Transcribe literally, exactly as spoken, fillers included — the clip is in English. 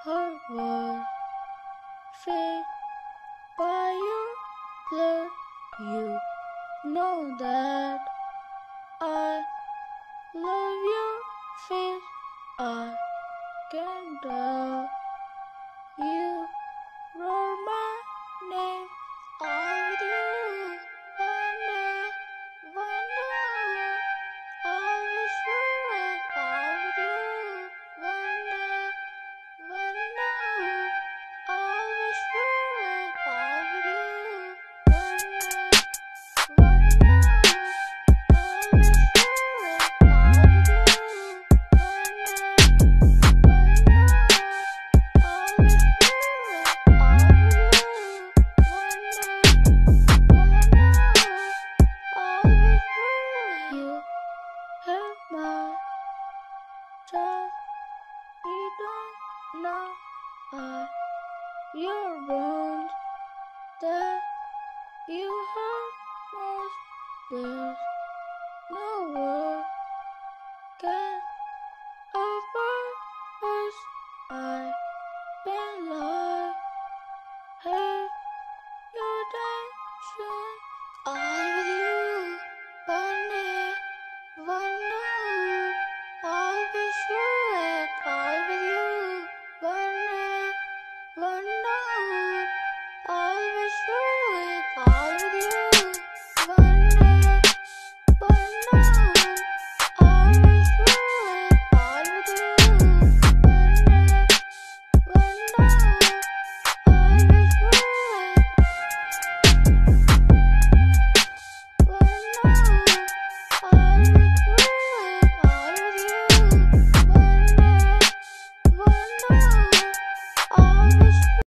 heart was fed by your blood. You know that I love your face. I can tell you roar my name. I with you, one day, one day. I wish you were all with you, one day, one day. I wish you were all with you, one day, one day. I wish you were all with you, one day, one day. I wish you were all with you, one day, one day. I wish you were. You have my trust. You don't know I your wounds that you hurt most. There's no word can offer us. I've been like hey, your dancing. I with you.